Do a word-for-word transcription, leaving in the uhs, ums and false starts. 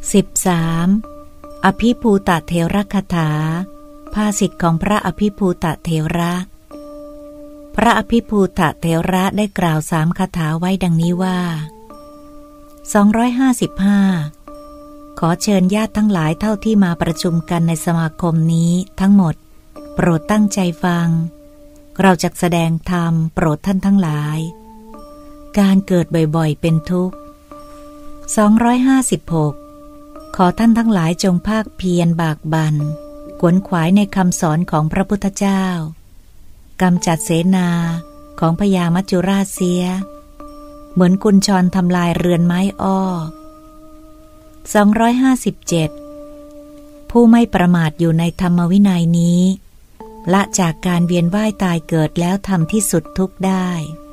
สิบสาม อภิภูตเถระคาถาภาษิตของพระอภิภูตเถระพระอภิภูตเถระได้กล่าวสามคาถาไว้ดังนี้ว่าสองร้อยห้าสิบห้าขอเชิญญาติทั้งหลายเท่าที่มาประชุมกันในสมาคมนี้ทั้งหมดโปรดตั้งใจฟังเราจะแสดงธรรมโปรดท่านทั้งหลายการเกิดบ่อยๆเป็นทุกข์สองร้อยห้าสิบหกขอท่านทั้งหลายจงภาคเพียรบากบั่นขวนขวายในคำสอนของพระพุทธเจ้ากำจัดเสนาของพญามัจจุราชเสียเหมือนกุญชรทำลายเรือนไม้อ้อสองร้อยห้าสิบเจ็ดผู้ไม่ประมาทอยู่ในธรรมวินัยนี้ละจากการเวียนว่ายตายเกิดแล้วทำที่สุดทุกข์ได้